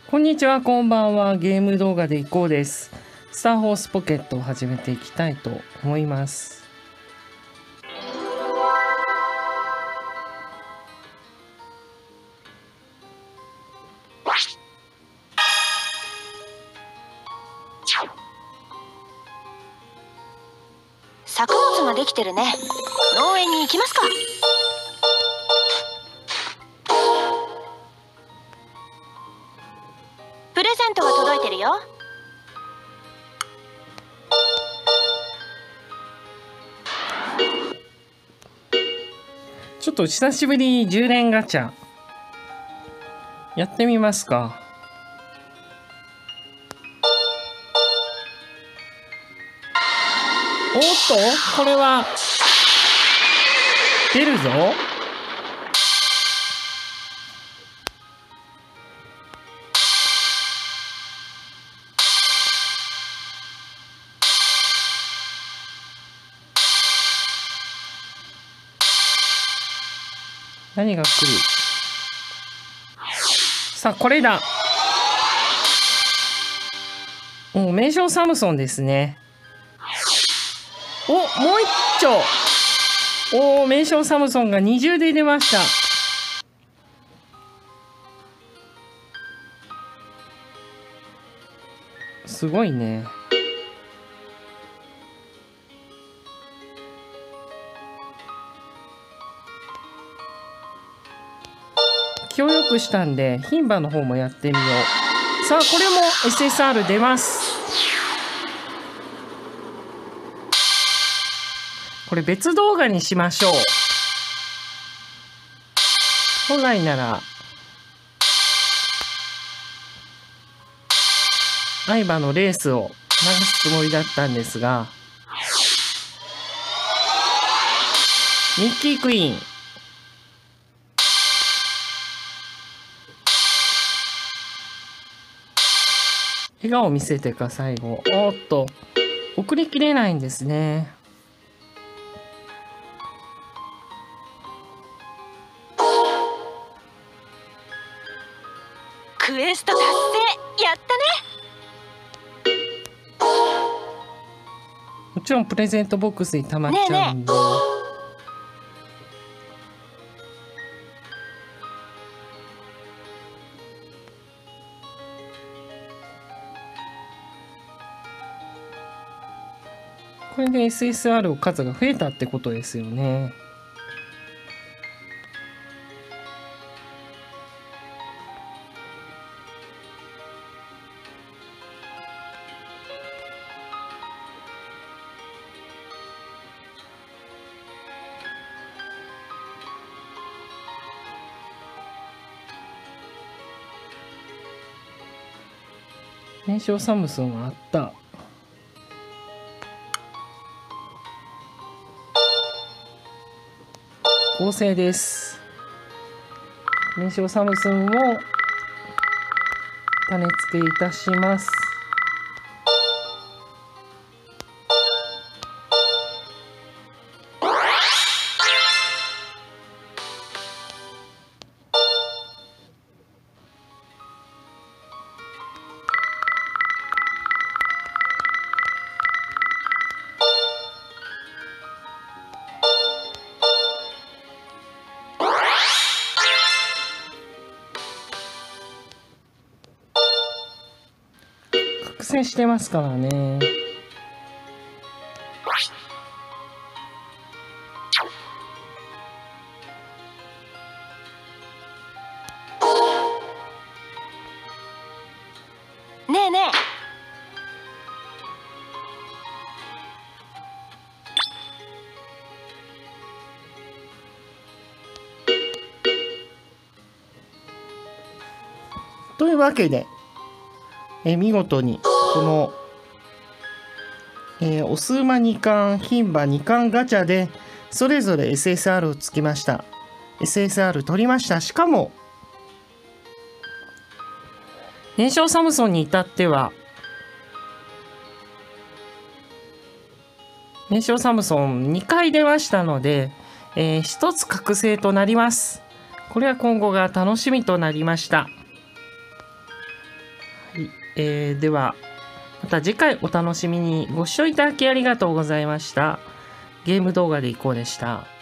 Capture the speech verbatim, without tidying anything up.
こんにちは、こんばんは。ゲーム動画でいこうです。スターホースポケットを始めていきたいと思います。 作物ができてるね。農園に行きますか。プレゼントが届いてるよ。 ちょっと久しぶりにじゅう連ガチャやってみますか。おっと、これは出るぞ。何が来る。さあ、これだ。お、名称サムソンですね。お、もう一丁。お、名称サムソンが二重で出ました。すごいね。気をよくしたんで牝馬の方もやってみよう。さあ、これも エスエスアール 出ます。これ別動画にしましょう。本来なら愛馬のレースを流すつもりだったんですが、ミッキークイーン笑顔見せてか最後。おっと、送りきれないんですね。 クエスト達成。やったね。 もちろんプレゼントボックスにたまっちゃうんで、ねえねえ、これで エスエスアール 数が増えたってことですよね。名称サムソンはあった。合成です。名称サムソンを種付けいたします。覚醒してますからね。 ねえねえ。 というわけで、え見事にこの、えー、オス馬に冠、牝馬に冠ガチャでそれぞれ エスエスアール をつきました。 エスエスアール 取りました。しかも名称サムソンに至っては名称サムソンにかい出ましたので、えー、ひとつ覚醒となります。これは今後が楽しみとなりました。 えー、ではまた次回お楽しみに。ご視聴いただきありがとうございました。ゲーム動画でいこうでした。